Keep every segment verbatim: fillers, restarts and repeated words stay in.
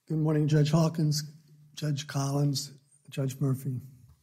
Good morning, Judge Hawkins, Judge Collins, Judge Murphy,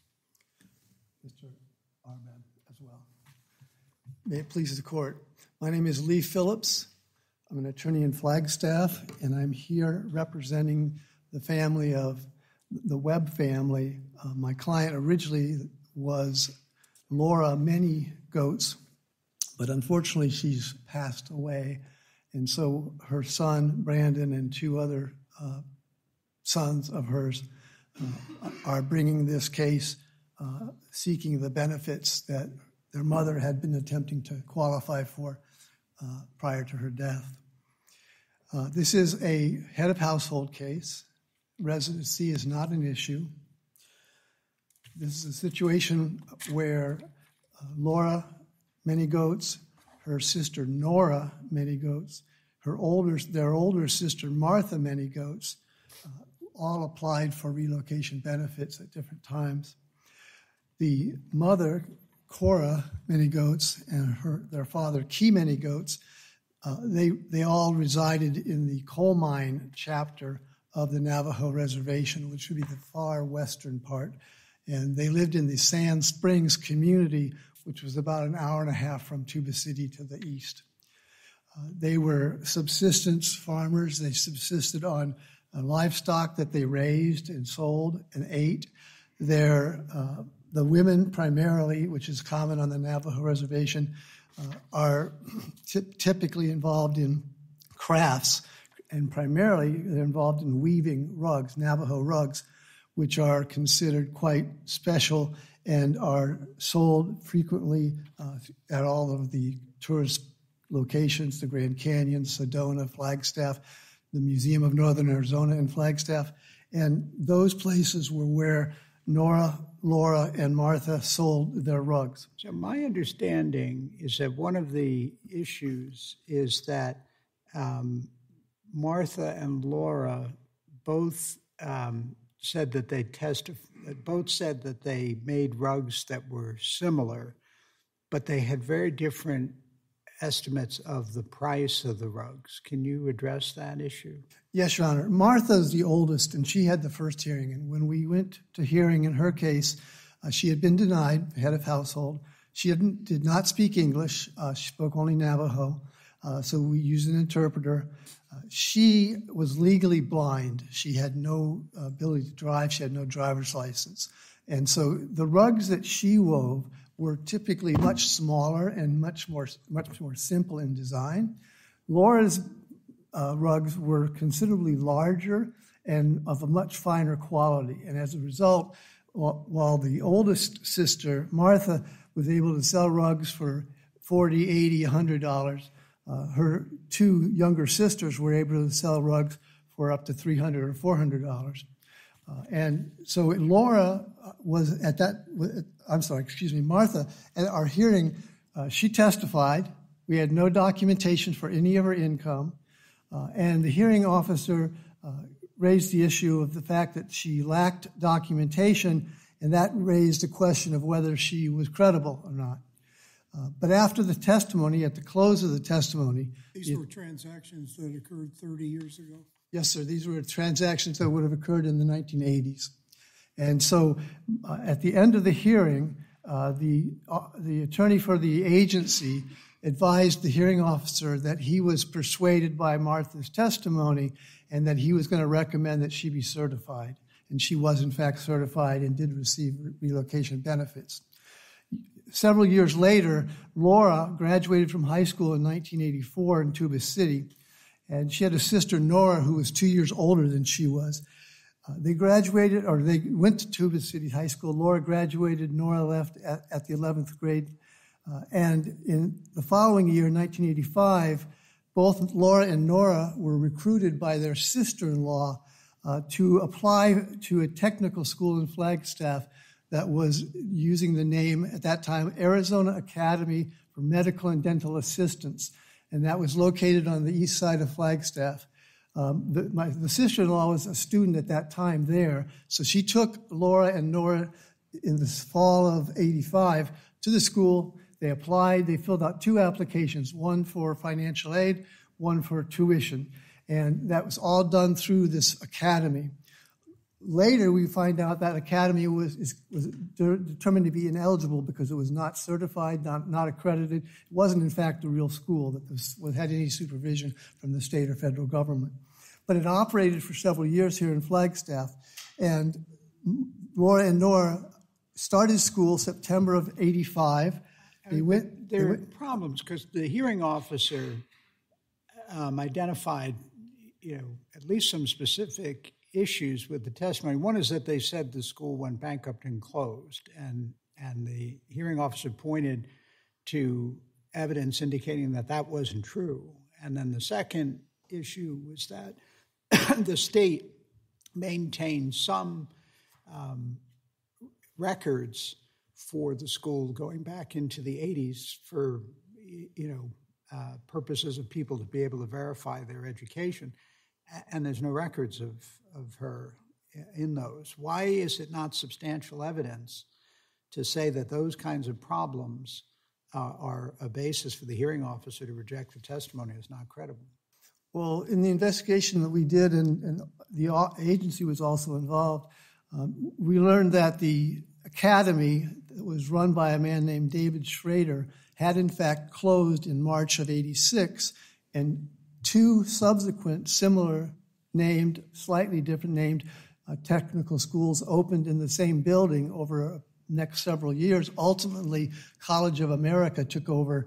Mister Arbab as well. May it please the court. My name is Lee Phillips. I'm an attorney in Flagstaff, and I'm here representing the family of the Webb family. Uh, my client originally was Laura Many Goats, but unfortunately she's passed away. And so her son, Brandon, and two other uh, sons of hers uh, are bringing this case uh, seeking the benefits that their mother had been attempting to qualify for uh, prior to her death. Uh, this is a head of household case. Residency is not an issue. This is a situation where uh, Laura Many Goats, her sister Nora Many Goats, her older, their older sister Martha Many Goats, uh, all applied for relocation benefits at different times. The mother, Cora Many Goats, and her their father, Key Many Goats, uh, they they all resided in the coal mine chapter of the Navajo reservation, which would be the far western part, and they lived in the Sand Springs community, which was about an hour and a half from Tuba City to the east. Uh, they were subsistence farmers. They subsisted on uh, livestock that they raised and sold and ate. Their, uh, the women primarily, which is common on the Navajo reservation, uh, are t- typically involved in crafts, and primarily they're involved in weaving rugs, Navajo rugs, which are considered quite special and are sold frequently uh, at all of the tourist locations, the Grand Canyon, Sedona, Flagstaff, the Museum of Northern Arizona in Flagstaff. And those places were where Nora, Laura, and Martha sold their rugs. So my understanding is that one of the issues is that um, Martha and Laura both um, said that they tested, both said that they made rugs that were similar, but they had very different estimates of the price of the rugs. Can you address that issue? Yes, Your Honor. Martha's the oldest, and she had the first hearing. And when we went to hearing in her case, uh, she had been denied head of household. She didn't, did not speak English. Uh, she spoke only Navajo, uh, so we used an interpreter. Uh, she was legally blind. She had no ability to drive. She had no driver's license. And so the rugs that she wove were typically much smaller and much more much more simple in design. Laura's uh, rugs were considerably larger and of a much finer quality. And as a result, while the oldest sister, Martha, was able to sell rugs for forty dollars, eighty dollars, one hundred dollars, uh, her two younger sisters were able to sell rugs for up to three hundred dollars or four hundred dollars. Uh, and so Laura was at that, I'm sorry, excuse me, Martha, at our hearing, uh, she testified. We had no documentation for any of her income. Uh, and the hearing officer uh, raised the issue of the fact that she lacked documentation, and that raised a question of whether she was credible or not. Uh, but after the testimony, at the close of the testimony... These it, were transactions that occurred thirty years ago? Yes, sir. These were transactions that would have occurred in the nineteen eighties. And so uh, at the end of the hearing, uh, the, uh, the attorney for the agency advised the hearing officer that he was persuaded by Martha's testimony and that he was going to recommend that she be certified. And she was, in fact, certified and did receive relocation benefits. Several years later, Laura graduated from high school in nineteen eighty-four in Tuba City, and she had a sister, Nora, who was two years older than she was. Uh, they graduated, or they went to Tuba City High School. Laura graduated, Nora left at, at the eleventh grade. Uh, and in the following year, nineteen eighty-five, both Laura and Nora were recruited by their sister-in-law uh, to apply to a technical school in Flagstaff that was using the name, at that time, Arizona Academy for Medical and Dental Assistants. And that was located on the east side of Flagstaff. Um, the, my, the sister-in-law was a student at that time there, so she took Laura and Nora in the fall of eighty-five to the school. They applied. They filled out two applications, one for financial aid, one for tuition. And that was all done through this academy. Later, we find out that academy was, is, was de- determined to be ineligible because it was not certified, not, not accredited. It wasn't, in fact, a real school that was, had any supervision from the state or federal government. But it operated for several years here in Flagstaff. And Laura and Nora started school September of eighty-five. They went, there they are went, problems because the hearing officer um, identified, you know, at least some specific issues with the testimony. One is that they said the school went bankrupt and closed, and and the hearing officer pointed to evidence indicating that that wasn't true. And then the second issue was that the state maintained some um, records for the school going back into the eighties for, you know, uh, purposes of people to be able to verify their education. And there's no records of, of her in those. Why is it not substantial evidence to say that those kinds of problems uh, are a basis for the hearing officer to reject the testimony as not credible? Well, in the investigation that we did, and, and the agency was also involved, um, we learned that the academy that was run by a man named David Schrader had in fact closed in March of eighty-six, and two subsequent similar named, slightly different named uh, technical schools opened in the same building over the next several years. Ultimately, College of America took over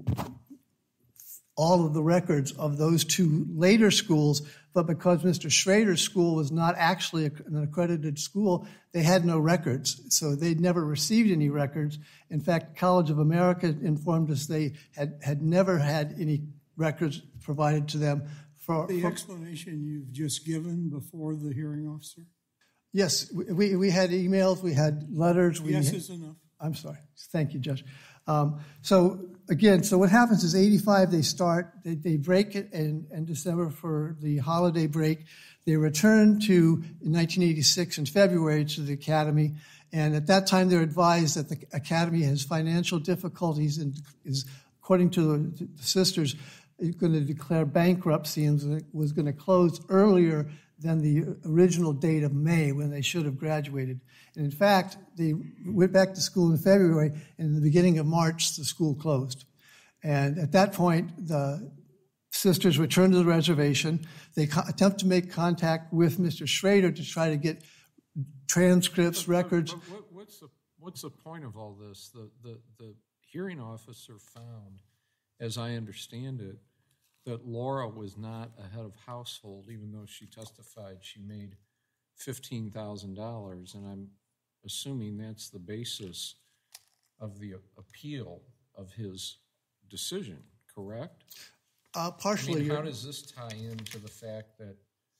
all of the records of those two later schools, but because Mister Schrader's school was not actually an accredited school, they had no records, so they'd never received any records. In fact, College of America informed us they had, had never had any records provided to them. For the for, explanation you've just given before the hearing officer? Yes, we, we had emails, we had letters. We yes had, is enough. I'm sorry. Thank you, Judge. Um, so again, so what happens is eighty-five, they start, they, they break it in, in December for the holiday break. They return to, in nineteen eighty-six, in February, to the academy. And at that time, they're advised that the academy has financial difficulties and is, according to the, the sisters, going to declare bankruptcy and was going to close earlier than the original date of May when they should have graduated. And in fact, they went back to school in February, and in the beginning of March, the school closed. And at that point, the sisters returned to the reservation. They co- attempt to make contact with Mister Schrader to try to get transcripts, but, records. But, but what, what's the what's the point of all this? The, the the hearing officer found, as I understand it, that Laura was not a head of household, even though she testified she made fifteen thousand dollars, and I'm assuming that's the basis of the appeal of his decision, correct? Uh, partially. I mean, how does this tie into the fact that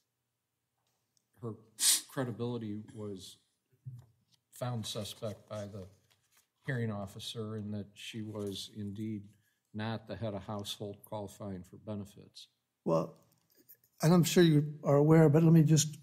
her credibility was found suspect by the hearing officer and that she was indeed not the head of household qualifying for benefits? Well, and I'm sure you are aware, but let me just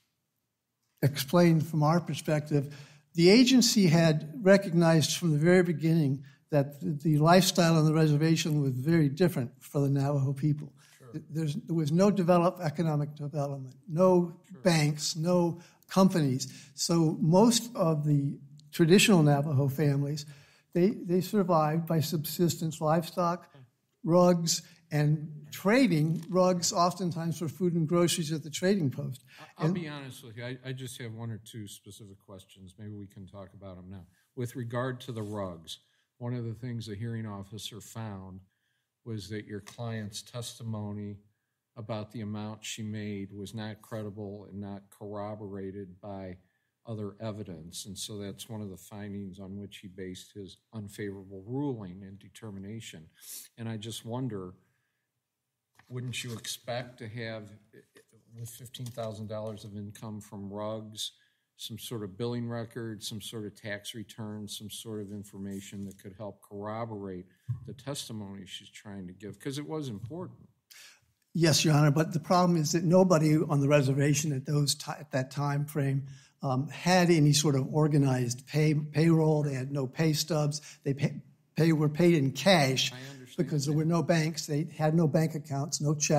explain from our perspective. The agency had recognized from the very beginning that the lifestyle on the reservation was very different for the Navajo people. Sure. There's, there was no developed economic development, no sure. banks, no companies. So most of the traditional Navajo families, they, they survived by subsistence livestock, rugs, and trading rugs oftentimes for food and groceries at the trading post. I'll and, be honest with you. I, I just have one or two specific questions. Maybe we can talk about them now. With regard to the rugs, one of the things the hearing officer found was that your client's testimony about the amount she made was not credible and not corroborated by other evidence. And so that's one of the findings on which he based his unfavorable ruling and determination. And I just wonder, wouldn't you expect to have, with fifteen thousand dollars of income from rugs, some sort of billing record, some sort of tax return, some sort of information that could help corroborate the testimony she's trying to give? Because it was important. Yes, Your Honor, but the problem is that nobody on the reservation at those t- at that time frame um, had any sort of organized pay payroll. They had no pay stubs. They pay, pay were paid in cash because there were no banks. They had no bank accounts, no checks.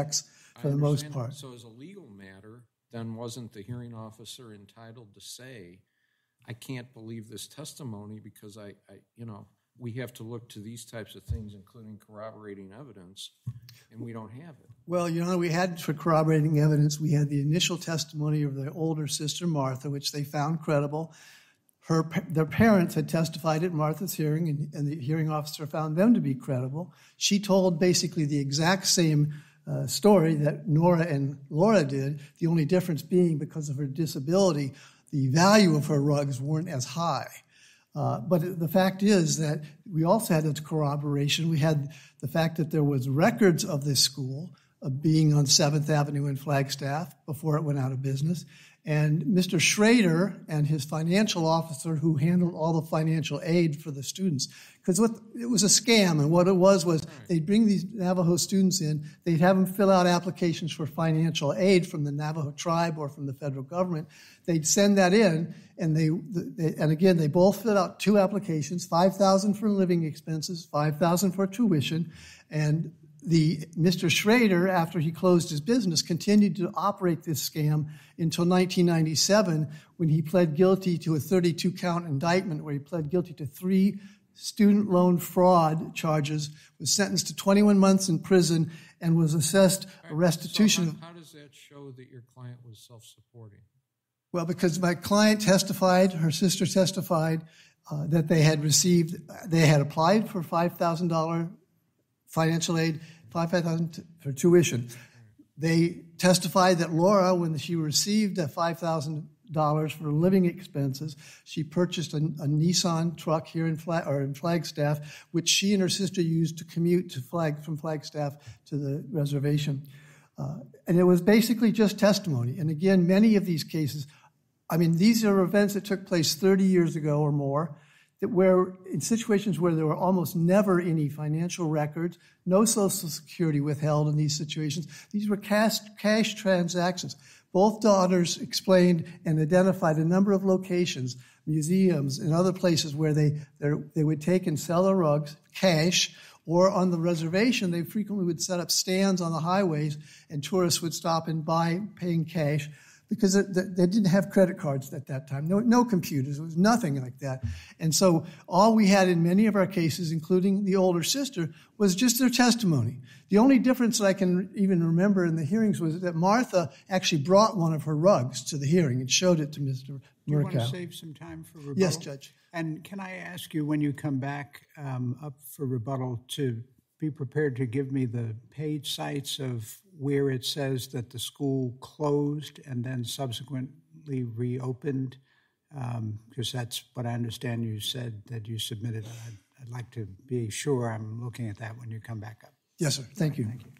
for I the most understand. part. So as a legal matter, then wasn't the hearing officer entitled to say, I can't believe this testimony because I, I, you know, we have to look to these types of things, including corroborating evidence, and we don't have it. Well, you know, we had for corroborating evidence, we had the initial testimony of their older sister, Martha, which they found credible. Her, their parents had testified at Martha's hearing, and, and the hearing officer found them to be credible. She told basically the exact same uh, story that Nora and Laura did, the only difference being because of her disability, the value of her rugs weren't as high. Uh, but the fact is that we also had the corroboration. We had the fact that there was records of this school of being on seventh Avenue in Flagstaff before it went out of business. And Mister Schrader and his financial officer who handled all the financial aid for the students, because it was a scam, and what it was was they'd bring these Navajo students in, they'd have them fill out applications for financial aid from the Navajo tribe or from the federal government. They'd send that in, and they, they and again, they both filled out two applications, five thousand dollars for living expenses, five thousand dollars for tuition, and The Mister Schrader, after he closed his business, continued to operate this scam until nineteen ninety-seven, when he pled guilty to a thirty-two count indictment where he pled guilty to three student loan fraud charges, was sentenced to twenty-one months in prison, and was assessed a restitution. So how, how does that show that your client was self-supporting? Well, because my client testified, her sister testified, uh, that they had received, they had applied for five thousand dollars financial aid, five thousand dollars for tuition. They testified that Laura, when she received that five thousand dollars for living expenses, she purchased a, a Nissan truck here in, Flag, or in Flagstaff, which she and her sister used to commute to Flag from Flagstaff to the reservation. Uh, and it was basically just testimony. And again, many of these cases, I mean, these are events that took place thirty years ago or more, that where in situations where there were almost never any financial records, no Social Security withheld in these situations. These were cash, cash transactions. Both daughters explained and identified a number of locations, museums, and other places where they they would take and sell their rugs cash, or on the reservation, they frequently would set up stands on the highways, and tourists would stop and buy paying cash, because they didn't have credit cards at that time, no, no computers, it was nothing like that. And so all we had in many of our cases, including the older sister, was just their testimony. The only difference that I can even remember in the hearings was that Martha actually brought one of her rugs to the hearing and showed it to Mister Murkow. Do you want to save some time for rebuttal? Yes, Judge. And can I ask you, when you come back um, up for rebuttal, to be prepared to give me the page sites of where it says that the school closed and then subsequently reopened, um, because that's what I understand you said that you submitted. I'd, I'd like to be sure I'm looking at that when you come back up. Yes, sir. Thank you. Thank you.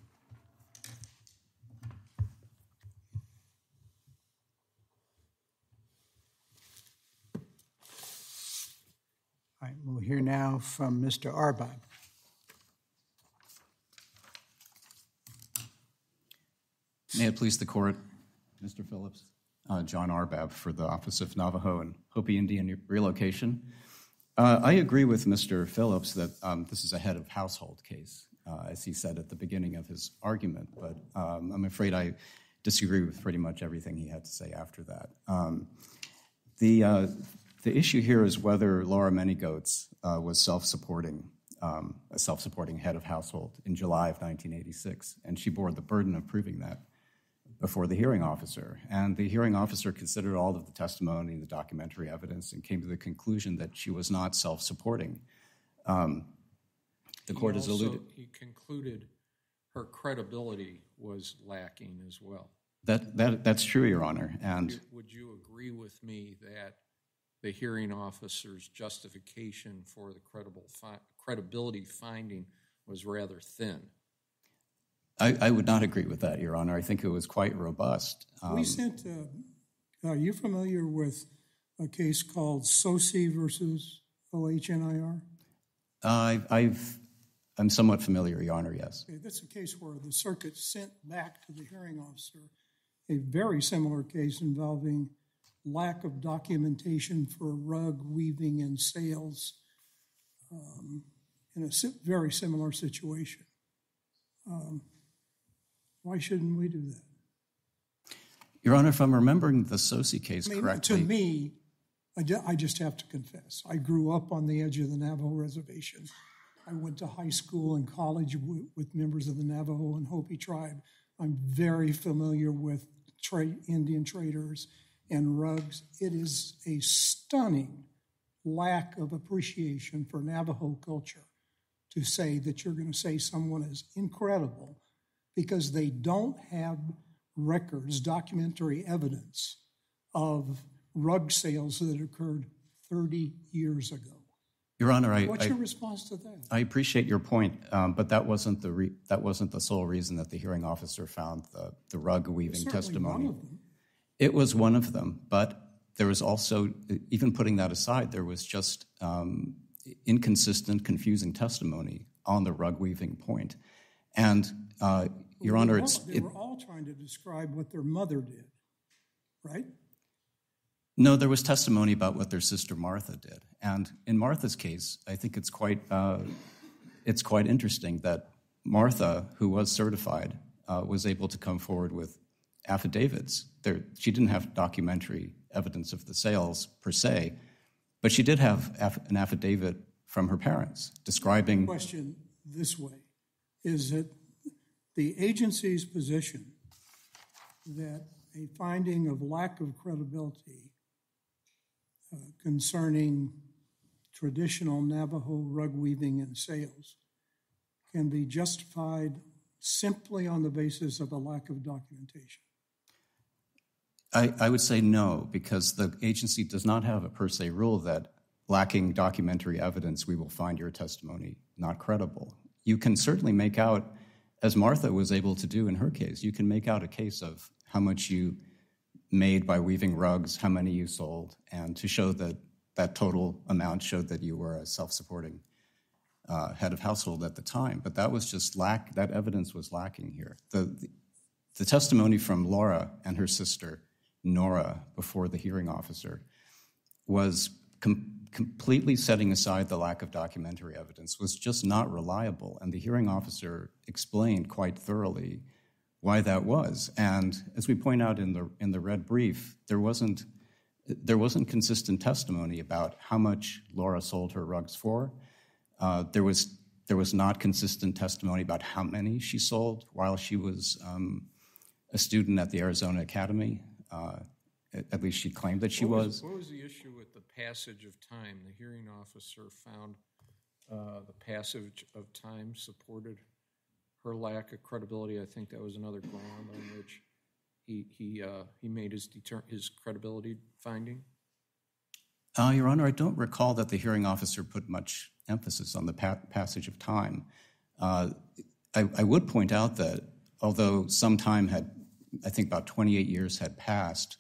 All right, we'll hear now from Mister Arbab. May it please the court, Mister Phillips, uh, John Arbab for the Office of Navajo and Hopi Indian Relocation. Uh, I agree with Mister Phillips that um, this is a head of household case, uh, as he said at the beginning of his argument, but um, I'm afraid I disagree with pretty much everything he had to say after that. Um, the, uh, the issue here is whether Laura Manygoats uh, was self-supporting, um, a self-supporting head of household in July of nineteen eighty-six, and she bore the burden of proving that before the hearing officer. And the hearing officer considered all of the testimony and the documentary evidence and came to the conclusion that she was not self-supporting. Um, the court has alluded... He concluded her credibility was lacking as well. That, that That's true, Your Honor. And Would you, would you agree with me that the hearing officer's justification for the credible fi- credibility finding was rather thin? I, I would not agree with that, Your Honor. I think it was quite robust. Um, we sent, uh, are you familiar with a case called Sosi versus O H N I R? Uh, I've, I'm somewhat familiar, Your Honor, yes. Okay, that's a case where the circuit sent back to the hearing officer a very similar case involving lack of documentation for rug weaving and sales um, in a si- very similar situation. Um, Why shouldn't we do that? Your Honor, if I'm remembering the Sosi case I mean, correctly. to me, I, ju- I just have to confess, I grew up on the edge of the Navajo reservation. I went to high school and college w- with members of the Navajo and Hopi tribe. I'm very familiar with tra- Indian traders and rugs. It is a stunning lack of appreciation for Navajo culture to say that you're going to say someone is incredible because they don't have records, documentary evidence of rug sales that occurred thirty years ago. Your Honor, I, What's I, your response to that? I appreciate your point, um, but that wasn't the re- that wasn't the sole reason that the hearing officer found the, the rug weaving Certainly testimony. one of them. It was one of them, but there was also, even putting that aside, there was just um, inconsistent, confusing testimony on the rug weaving point. And, uh, Your They Honor, were all- it's... They it, were all trying to describe what their mother did, right? No, there was testimony about what their sister Martha did. And in Martha's case, I think it's quite uh, it's quite interesting that Martha, who was certified, uh, was able to come forward with affidavits. There, she didn't have documentary evidence of the sales per se, but she did have aff- an affidavit from her parents describing... Question this way, is it the agency's position that a finding of lack of credibility uh, concerning traditional Navajo rug weaving and sales can be justified simply on the basis of a lack of documentation? I, I would say no, because the agency does not have a per se rule that lacking documentary evidence, we will find your testimony not credible. You can certainly make out, as Martha was able to do in her case, you can make out a case of how much you made by weaving rugs, how many you sold, and to show that that total amount showed that you were a self-supporting uh, head of household at the time. But that was just lack, that evidence was lacking here. The, the, the testimony from Laura and her sister, Nora, before the hearing officer, was com- completely setting aside the lack of documentary evidence, was just not reliable. And the hearing officer explained quite thoroughly why that was. And as we point out in the in the red brief, there wasn't there wasn't consistent testimony about how much Laura sold her rugs for. Uh, there was there was not consistent testimony about how many she sold while she was um, a student at the Arizona Academy. Uh, at, at least she claimed that she what was. was. What was the issue with the passage of time? The hearing officer found uh, the passage of time supported her lack of credibility. I think that was another ground on which he he uh, he made his deter- his credibility finding. Uh, Your Honor, I don't recall that the hearing officer put much emphasis on the pa- passage of time. Uh, I, I would point out that although some time had, I think about twenty-eight years had passed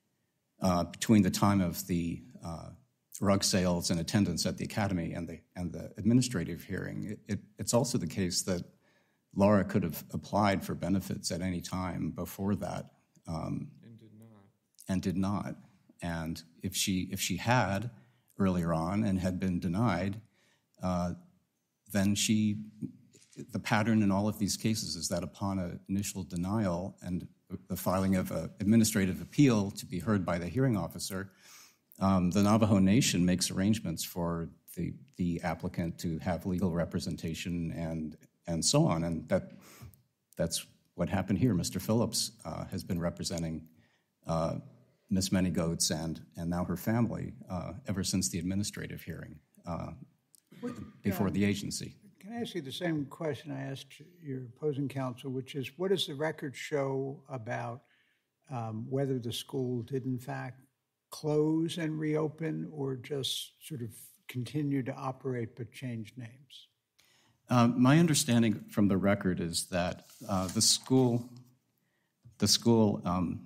uh, between the time of the uh, rug sales and attendance at the academy and the and the administrative hearing, it, it, it's also the case that Laura could have applied for benefits at any time before that, um, and did not. And did not. And if she if she had earlier on and had been denied, uh, then she the pattern in all of these cases is that upon an initial denial and the filing of an administrative appeal to be heard by the hearing officer, um, the Navajo Nation makes arrangements for the the applicant to have legal representation and and so on, and that that's what happened here. Mister Phillips uh, has been representing uh, Miss Manygoats and and now her family uh, ever since the administrative hearing uh, before the agency. Can I ask you the same question I asked your opposing counsel, which is, what does the record show about um, whether the school did in fact close and reopen or just sort of continue to operate but change names? Uh, my understanding from the record is that uh, the school, the school um,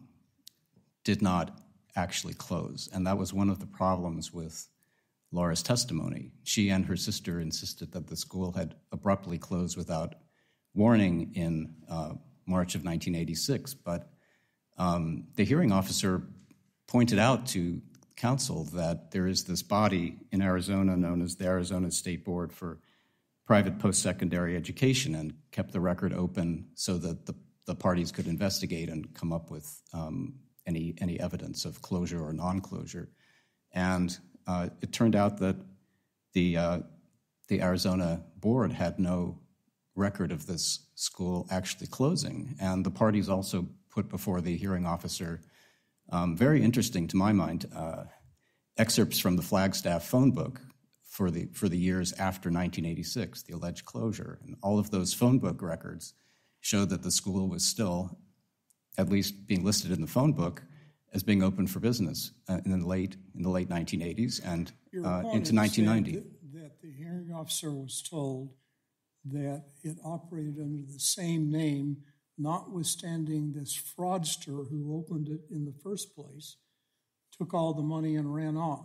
did not actually close, and that was one of the problems with Laura's testimony. She and her sister insisted that the school had abruptly closed without warning in uh, March of nineteen eighty-six, but um, the hearing officer pointed out to counsel that there is this body in Arizona known as the Arizona State Board for Private Post-Secondary Education, and kept the record open so that the the parties could investigate and come up with um, any any evidence of closure or non-closure. And uh, it turned out that the uh, the Arizona board had no record of this school actually closing, and the parties also put before the hearing officer, um, very interesting to my mind, uh, excerpts from the Flagstaff phone book for the for the years after nineteen eighty-six, the alleged closure. And all of those phone book records showed that the school was still, at least being listed in the phone book, as being open for business uh, in the late in the late nineteen eighties and uh, into nineteen ninety. That, that the hearing officer was told that it operated under the same name, notwithstanding this fraudster who opened it in the first place, took all the money and ran off.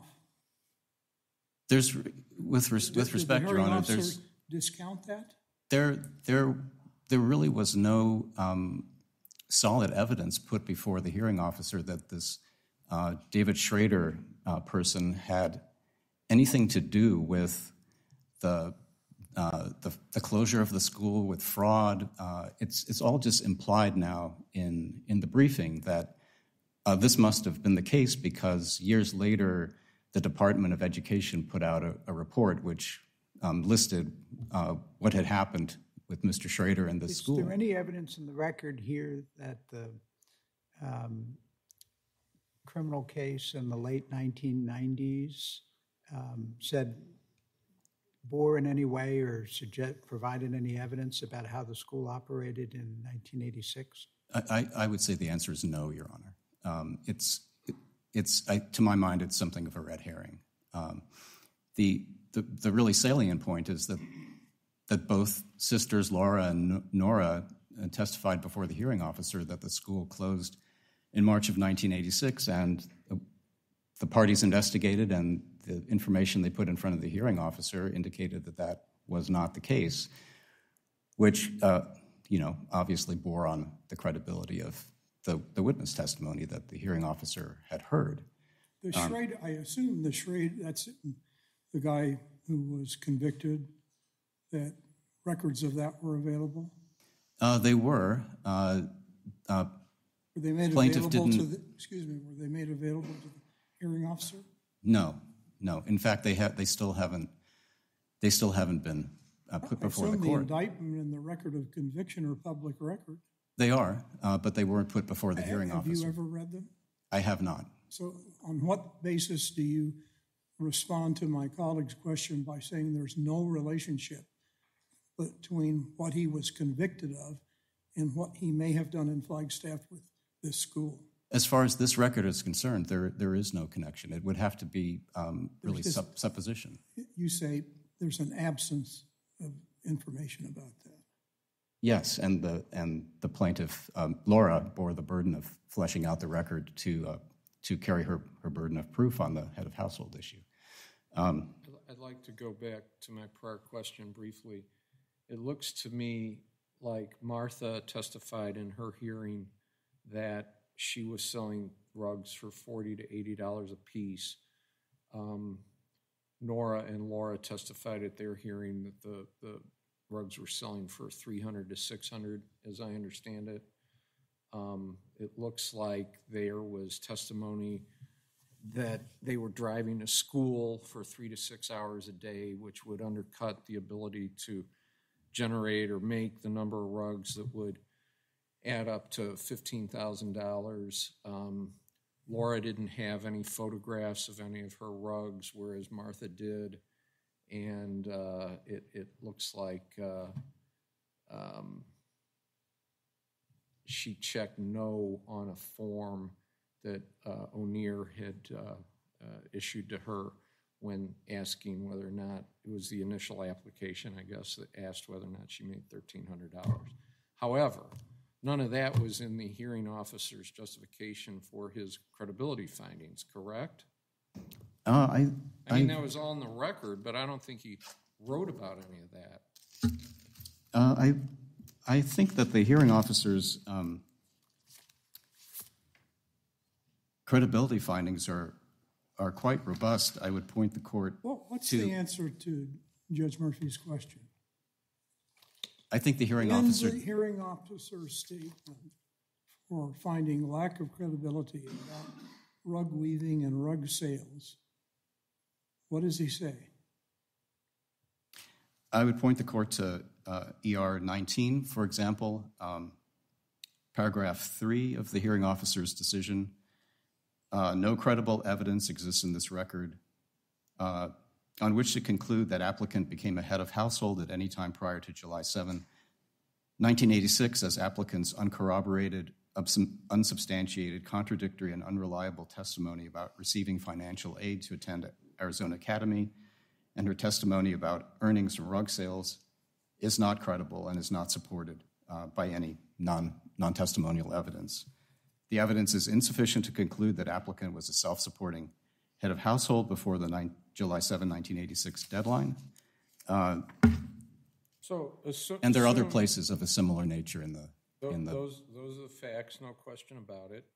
There's, with res, with respect, Did the Your hearing Honor, officer there's discount that? there there there really was no um, solid evidence put before the hearing officer that this uh, David Schrader uh, person had anything to do with the uh, the, the closure of the school, with fraud. Uh, it's it's all just implied now in in the briefing that uh, this must have been the case because years later the Department of Education put out a, a report which um, listed uh, what had happened with Mister Schrader and the Is school. Is there any evidence in the record here that the um, criminal case in the late nineteen nineties um, said, bore in any way or suggest, provided any evidence about how the school operated in nineteen eighty-six? I, I, I would say the answer is no, Your Honor. Um, it's, it, it's I, to my mind, it's something of a red herring. Um, the, the the really salient point is that that both sisters, Laura and Nora, uh, testified before the hearing officer that the school closed in March of nineteen eighty-six, and the, the parties investigated, and the information they put in front of the hearing officer indicated that that was not the case, which, uh, you know, obviously bore on the credibility of the, the witness testimony that the hearing officer had heard. The Um, Schrader, I assume the Schrader, that's the guy who was convicted, that records of that were available? Uh, they were. Uh, uh, Were they made Plaintiff available to didn't- the, excuse me, were they made available to the hearing officer? no, no. In fact, they have. They still haven't. They still haven't been uh, put I before the assume the court. indictment and the record of conviction are public record. They are, uh, but they weren't put before the hearing Have officer. you ever read them? I have not. So on what basis do you respond to my colleague's question by saying there's no relationship between what he was convicted of and what he may have done in Flagstaff with this school? As far as this record is concerned, there there is no connection. It would have to be um, really There's sup- supposition. You say there's an absence of information about that. Yes, and the and the plaintiff um, Laura bore the burden of fleshing out the record to uh, to carry her, her burden of proof on the head of household issue. Um, I'd like to go back to my prior question briefly. It looks to me like Martha testified in her hearing that she was selling rugs for forty to eighty dollars a piece. Um, Nora and Laura testified at their hearing that the, the rugs were selling for three hundred to six hundred, as I understand it. Um, it looks like there was testimony that they were driving to school for three to six hours a day, which would undercut the ability to generate or make the number of rugs that would add up to fifteen thousand dollars. Um, Laura didn't have any photographs of any of her rugs, whereas Martha did. And uh, it, it looks like uh, um, she checked no on a form that uh, O'Neill had uh, uh, issued to her when asking whether or not, it was the initial application, I guess, that asked whether or not she made thirteen hundred dollars. However, none of that was in the hearing officer's justification for his credibility findings, correct? uh, I, I mean, that was all in the record, but I don't think he wrote about any of that. uh, I I think that the hearing officer's um, credibility findings are are quite robust. I would point the court Well, what's to the answer to Judge Murphy's question? I think the hearing In officer... the hearing officer's statement for finding lack of credibility about rug weaving and rug sales, what does he say? I would point the court to uh, E R nineteen, for example, um, paragraph three of the hearing officer's decision. Uh, no credible evidence exists in this record uh, on which to conclude that applicant became a head of household at any time prior to July seventh, nineteen eighty-six, as applicant's uncorroborated, unsubstantiated, contradictory, and unreliable testimony about receiving financial aid to attend Arizona Academy and her testimony about earnings from rug sales is not credible and is not supported uh, by any non, non-testimonial evidence. The evidence is insufficient to conclude that applicant was a self-supporting head of household before the July seventh, nineteen eighty-six deadline. Uh, so, assume, and there are other assume, places of a similar nature in the... Th- in the those, those are the facts, no question about it.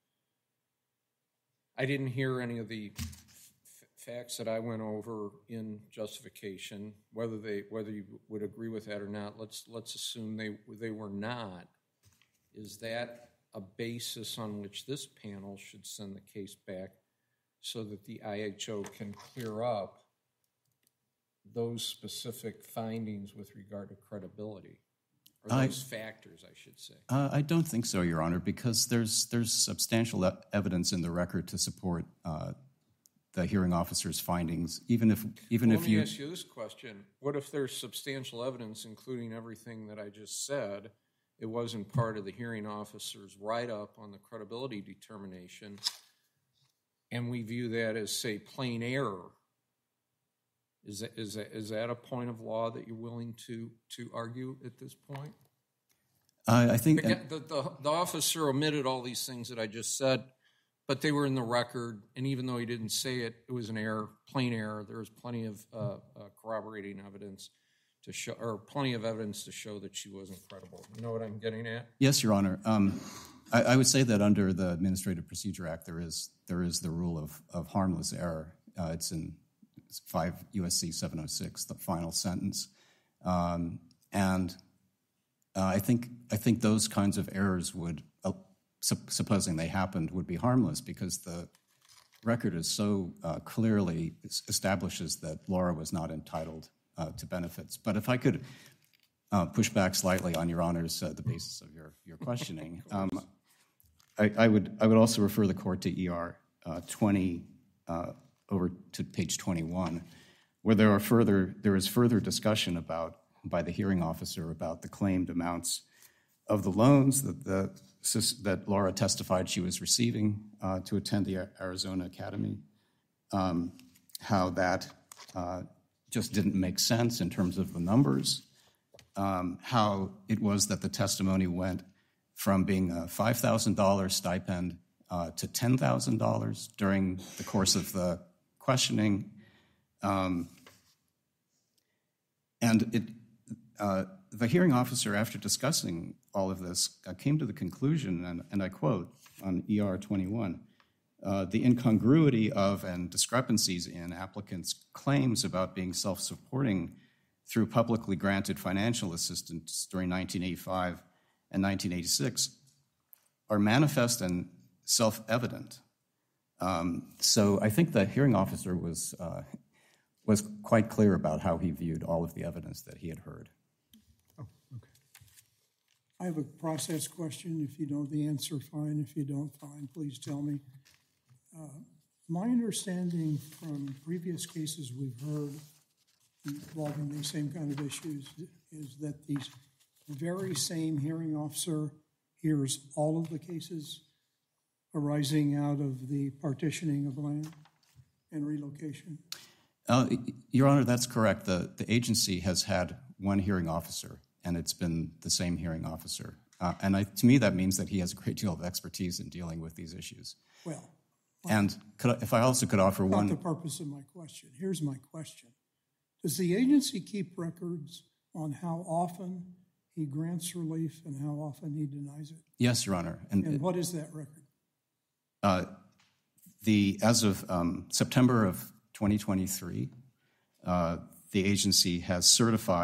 I didn't hear any of the facts that I went over in justification, whether they whether you would agree with that or not. Let's let's assume they they were not. Is that a basis on which this panel should send the case back so that the I H O can clear up those specific findings with regard to credibility? Or those I, factors, I should say. Uh, I don't think so, Your Honor, because there's there's substantial e- evidence in the record to support uh, the hearing officer's findings, even if even well, if let me you. ask you this question: what if there's substantial evidence, including everything that I just said, it wasn't part of the hearing officer's write-up on the credibility determination, and we view that as, say, plain error? Is that is that is that a point of law that you're willing to to argue at this point? Uh, I think Again, the, the the officer omitted all these things that I just said, but they were in the record, and even though he didn't say it, it was an error, plain error. There was plenty of uh, uh, corroborating evidence to show, or plenty of evidence to show that she wasn't credible. You know what I'm getting at? Yes, Your Honor. Um, I, I would say that under the Administrative Procedure Act, there is there is the rule of of harmless error. Uh, it's in five U S C seven oh six, the final sentence, um, and uh, I think I think those kinds of errors would, uh, su- supposing they happened, would be harmless because the record is so uh, clearly establishes that Laura was not entitled uh, to benefits. But if I could uh, push back slightly on Your Honor's uh, the basis of your your questioning, um, I, I would I would also refer the court to E R uh, twenty. Uh, over to page twenty-one, where there are further there is further discussion about by the hearing officer about the claimed amounts of the loans that the that Laura testified she was receiving uh, to attend the Arizona Academy, um, how that uh, just didn't make sense in terms of the numbers, um, how it was that the testimony went from being a five thousand dollars stipend uh, to ten thousand dollars during the course of the questioning, um, and it, uh, the hearing officer, after discussing all of this, uh, came to the conclusion, and, and I quote on E R twenty-one, uh, the incongruity of and discrepancies in applicants' claims about being self-supporting through publicly granted financial assistance during nineteen eighty-five and nineteen eighty-six are manifest and self-evident. Um, so I think the hearing officer was uh, was quite clear about how he viewed all of the evidence that he had heard. Oh, okay. I have a process question. If you know the answer, fine. If you don't, fine. Please tell me. Uh, my understanding from previous cases we've heard involving these same kind of issues is that the very same hearing officer hears all of the cases arising out of the partitioning of land and relocation? Uh, Your Honor, that's correct. The, the agency has had one hearing officer, and it's been the same hearing officer. Uh, and I, to me, that means that he has a great deal of expertise in dealing with these issues. Well, and could I, if I also could offer not one... the purpose of my question. Here's my question. Does the agency keep records on how often he grants relief and how often he denies it? Yes, Your Honor. And, and what is that record? Uh, the as of um, September of twenty twenty-three, uh, the agency has certified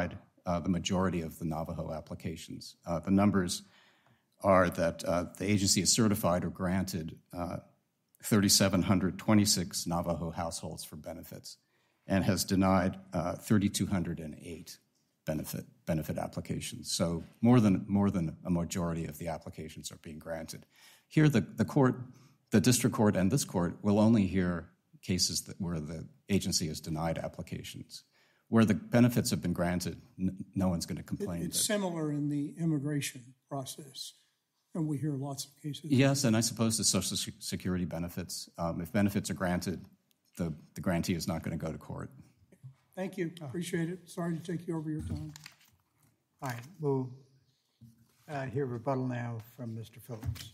uh, the majority of the Navajo applications. Uh, the numbers are that uh, the agency has certified or granted uh, three thousand seven hundred twenty-six Navajo households for benefits and has denied uh, three thousand two hundred eight benefit benefit applications. So more than more than a majority of the applications are being granted. Here, the, the court, the district court and this court will only hear cases that where the agency has denied applications. Where the benefits have been granted, n- no one's going to complain. It's that, similar in the immigration process, and we hear lots of cases. Yes, and I suppose the Social Security benefits, um, if benefits are granted, the, the grantee is not going to go to court. Thank you. Appreciate it. Sorry to take you over your time. All right, we'll uh, hear rebuttal now from Mister Phillips.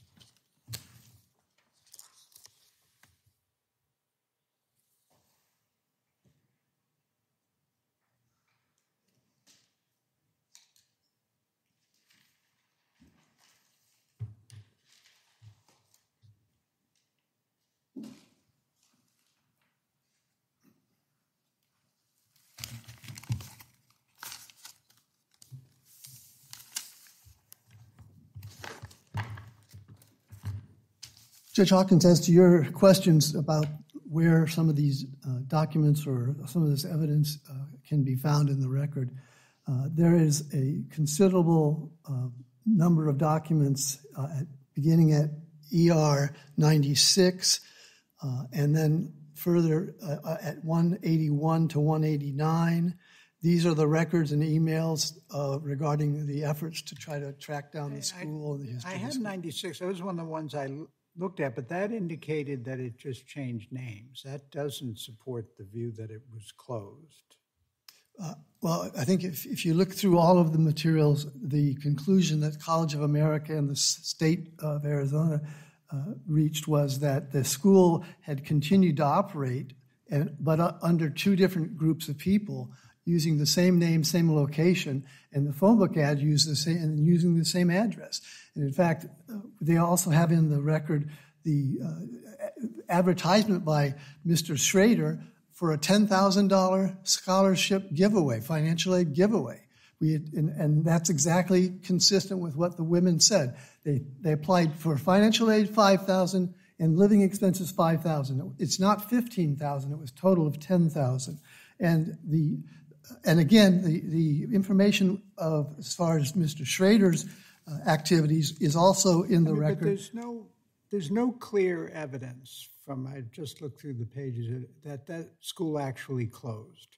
Judge Hawkins, as to your questions about where some of these uh, documents or some of this evidence uh, can be found in the record, uh, there is a considerable uh, number of documents uh, at, beginning at E R ninety-six uh, and then further uh, at one eighty-one to one eighty-nine. These are the records and emails uh, regarding the efforts to try to track down the school. I, and the history I of the had school. ninety-six. That was one of the ones I looked at, but that indicated that it just changed names. That doesn't support the view that it was closed. Uh, well, I think if, if you look through all of the materials, the conclusion that College of America and the state of Arizona uh, reached was that the school had continued to operate, and but uh, under two different groups of people, using the same name, same location, and the phone book ad used the same and using the same address. And in fact, uh, they also have in the record the uh, advertisement by Mister Schrader for a ten thousand dollars scholarship giveaway, financial aid giveaway. We had, and, and that's exactly consistent with what the women said. They they applied for financial aid five thousand dollars and living expenses five thousand dollars. It's not fifteen thousand dollars. It was a total of ten thousand dollars. And the and again, the, the information of as far as Mister Schrader's uh, activities is also in the I mean, record. But there's no there's no clear evidence from I just looked through the pages that that school actually closed.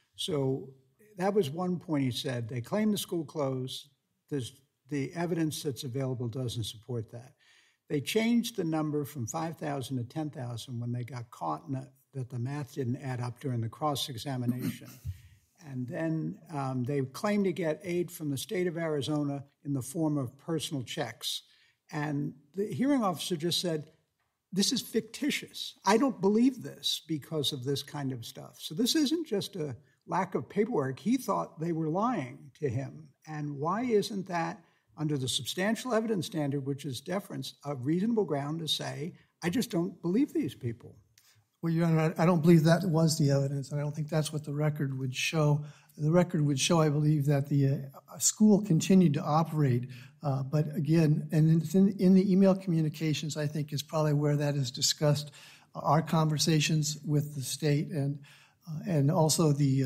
So that was one point he said. They claim the school closed. There's the evidence that's available doesn't support that. They changed the number from five thousand to ten thousand when they got caught in a, that the math didn't add up during the cross-examination. And then um, they claimed to get aid from the state of Arizona in the form of personal checks. And the hearing officer just said, this is fictitious. I don't believe this because of this kind of stuff. So this isn't just a lack of paperwork. He thought they were lying to him. And why isn't that, under the substantial evidence standard, which is deference, a reasonable ground to say, I just don't believe these people? Well, Your Honor, I don't believe that was the evidence, and I don't think that's what the record would show. The record would show, I believe, that the uh, school continued to operate, uh, but again, and it's in, in the email communications, I think, is probably where that is discussed. Uh, our conversations with the state and uh, and also the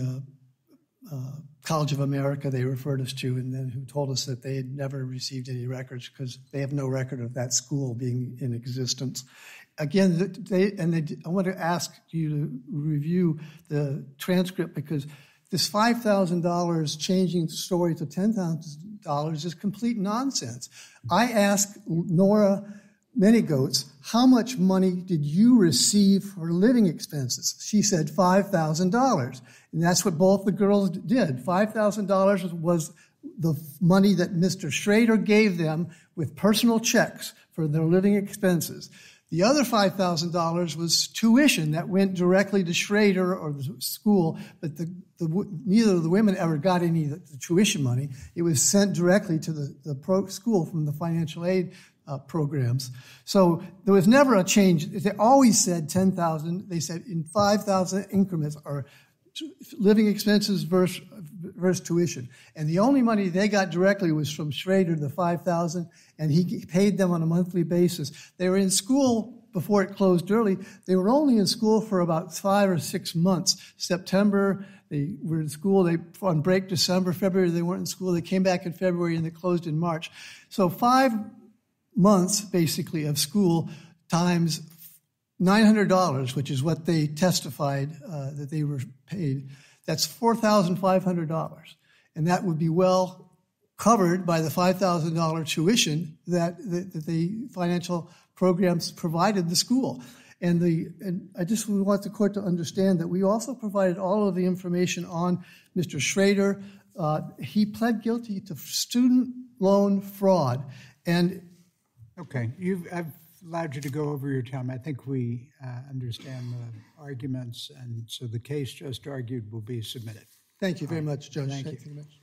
uh, uh, College of America they referred us to, and then who told us that they had never received any records because they have no record of that school being in existence. Again, they, and they, I want to ask you to review the transcript because this five thousand dollars changing the story to ten thousand dollars is complete nonsense. I asked Nora Manygoats, how much money did you receive for living expenses? She said five thousand dollars. And that's what both the girls did. five thousand dollars was the money that Mister Schrader gave them with personal checks for their living expenses. The other five thousand dollars was tuition that went directly to Schrader or the school, but the, the, neither of the women ever got any of the tuition money. It was sent directly to the, the pro school from the financial aid uh, programs. So there was never a change. They always said ten thousand dollars. They said in five thousand increments or living expenses versus, versus tuition. And the only money they got directly was from Schrader, the five thousand dollars, and he paid them on a monthly basis. They were in school before it closed early. They were only in school for about five or six months. September, they were in school. They on break December, February, they weren't in school. They came back in February, and they closed in March. So five months, basically, of school times nine hundred dollars, which is what they testified uh, that they were paid, that's four thousand five hundred dollars. And that would be well covered by the five thousand dollars tuition that, that, that the financial programs provided the school. And, the, and I just want the court to understand that we also provided all of the information on Mister Schrader. Uh, he pled guilty to student loan fraud. And okay, you've, I've allowed you to go over your time. I think we uh, understand the arguments, and so the case just argued will be submitted. thank you very much, Judge. Thank you. Thank you very much.